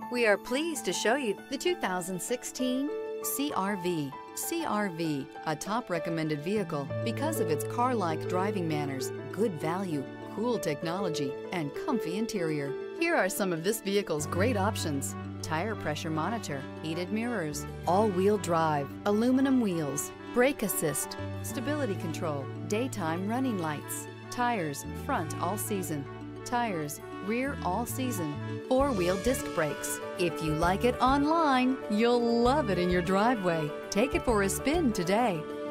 We are pleased to show you the 2016 CR-V. CR-V, a top recommended vehicle because of its car-like driving manners, good value, cool technology, and comfy interior. Here are some of this vehicle's great options: tire pressure monitor, heated mirrors, all-wheel drive, aluminum wheels, brake assist, stability control, daytime running lights, tires front all season, tires rear all season, four-wheel disc brakes. If you like it online, you'll love it in your driveway. Take it for a spin today.